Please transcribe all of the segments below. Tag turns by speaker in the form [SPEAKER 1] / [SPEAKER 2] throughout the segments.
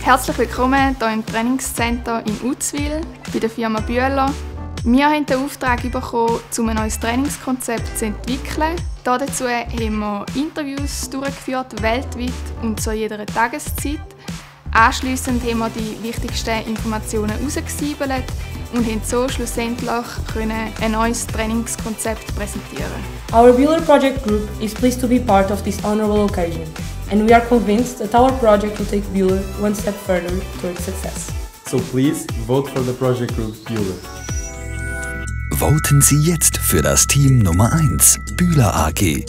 [SPEAKER 1] Herzlich willkommen hier im Trainingscenter in Uzwil bei der Firma Bühler. Wir haben den Auftrag bekommen, um ein neues Trainingskonzept zu entwickeln. Dazu haben wir Interviews durchgeführt, weltweit und zu jeder Tageszeit. Anschliessend haben wir die wichtigsten Informationen herausgesiebelt und haben so schlussendlich ein neues Trainingskonzept präsentieren.
[SPEAKER 2] Our Bühler Project Group is pleased to be part of this honorable occasion, and we are convinced that our project will take Bühler one step further towards success.
[SPEAKER 3] So please vote for the Project Group Bühler.
[SPEAKER 4] Voten Sie jetzt für das Team Nummer 1, Bühler AG.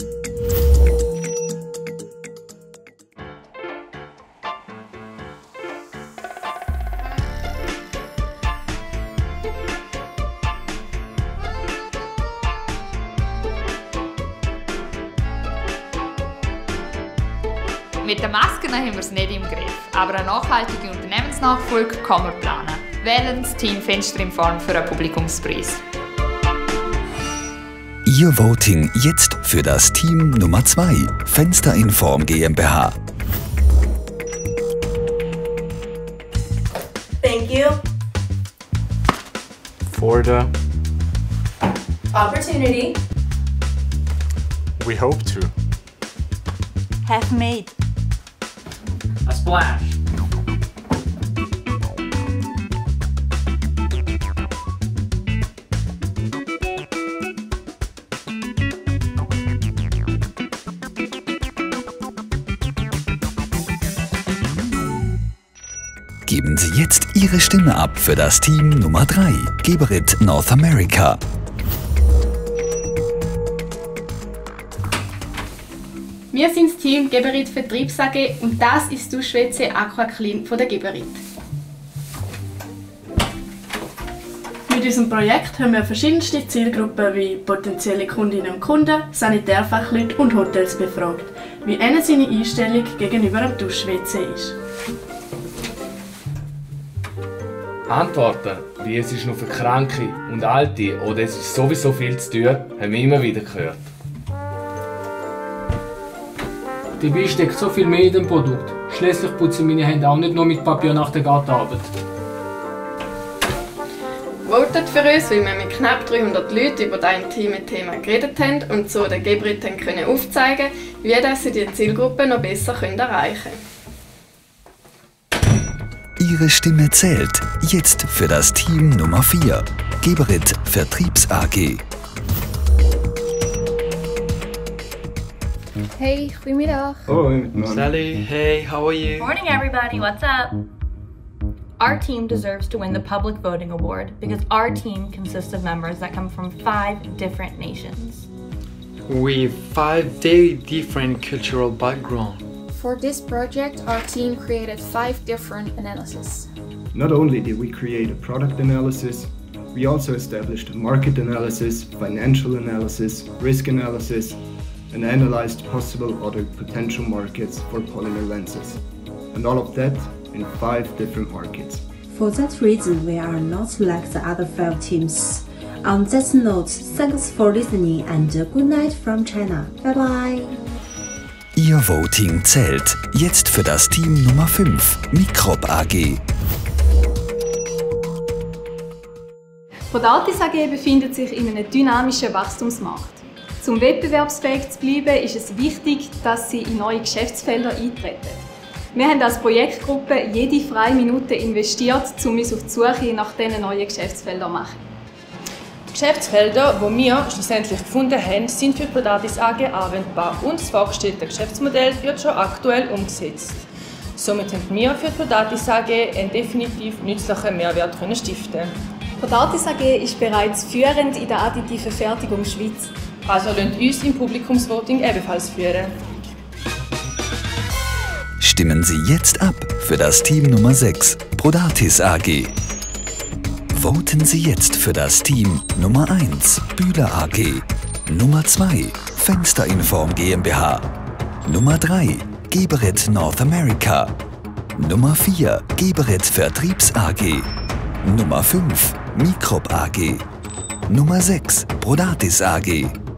[SPEAKER 5] Mit den Masken haben wir es nicht im Griff, aber eine nachhaltige Unternehmensnachfolge kann man planen. Wählen das Team Fensterinform für einen Publikumspreis.
[SPEAKER 4] Ihr Voting jetzt für das Team Nummer 2, Fensterinform GmbH.
[SPEAKER 2] Thank you.
[SPEAKER 3] For the
[SPEAKER 2] Opportunity.
[SPEAKER 3] we hope to.
[SPEAKER 6] Have made.
[SPEAKER 7] A splash.
[SPEAKER 4] Geben Sie jetzt Ihre Stimme ab für das Team Nummer 3, Geberit North America.
[SPEAKER 1] Wir sind das Team Geberit Vertriebs AG und das ist die Duschwätze AquaClean von der Geberit.
[SPEAKER 2] Mit unserem Projekt haben wir verschiedenste Zielgruppen wie potenzielle Kundinnen und Kunden, Sanitärfachleute und Hotels befragt, wie ihnen seine Einstellung gegenüber dem Dusch-WC ist.
[SPEAKER 7] Antworten, wie es ist nur für Kranke und Alte oder es ist sowieso viel zu teuer, haben wir immer wieder gehört.
[SPEAKER 8] Dabei steckt so viel mehr in dem Produkt. Schließlich putze ich meine Hände auch nicht nur mit Papier nach der Gartenarbeit.
[SPEAKER 1] Votet für uns, weil wir mit knapp 300 Leuten über das intime Thema geredet haben und so den Geberit können aufzeigen, wie sie die Zielgruppe noch besser erreichen können.
[SPEAKER 4] Ihre Stimme zählt jetzt für das Team Nummer 4, Geberit Vertriebs AG.
[SPEAKER 1] Hey, goedemiddag.
[SPEAKER 9] Sally, hey, how are you?
[SPEAKER 6] Morning, everybody. What's up? Our team deserves to win the Public Voting Award because our team consists of members that come from 5 different nations.
[SPEAKER 9] With 5 very different cultural backgrounds.
[SPEAKER 1] For this project, our team created 5 different analyses.
[SPEAKER 10] Not only did we create a product analysis, we also established a market analysis, financial analysis, risk analysis, and analyzed possible other potential markets for polymer lenses. And all of that in 5 different markets.
[SPEAKER 11] For that reason, we are not like the other 5 teams. On that note, thanks for listening and good night from China. Bye bye.
[SPEAKER 4] Ihr Voting zählt jetzt für das Team Nummer 5, Microb AG.
[SPEAKER 1] Prodatis AG befindet sich in einem dynamischen Wachstumsmarkt. Um wettbewerbsfähig zu bleiben, ist es wichtig, dass Sie in neue Geschäftsfelder eintreten. Wir haben als Projektgruppe jede freie Minute investiert, um uns auf die Suche nach diesen neuen Geschäftsfeldern zu machen.
[SPEAKER 2] Die Geschäftsfelder, die wir schlussendlich gefunden haben, sind für Prodatis AG anwendbar und das vorgestellte Geschäftsmodell wird schon aktuell umgesetzt. Somit haben wir für Prodatis AG einen definitiv nützlichen Mehrwert stiften.
[SPEAKER 1] Prodatis AG ist bereits führend in der additiven Fertigung Schweiz.
[SPEAKER 2] Also lasst uns im Publikumsvoting ebenfalls führen.
[SPEAKER 4] Stimmen Sie jetzt ab für das Team Nummer 6, Prodatis AG. Voten Sie jetzt für das Team Nummer 1, Bühler AG, Nummer 2, Fensterinform GmbH, Nummer 3, Geberit North America, Nummer 4, Geberit Vertriebs AG, Nummer 5, Microb AG, Nummer 6, Prodatis AG.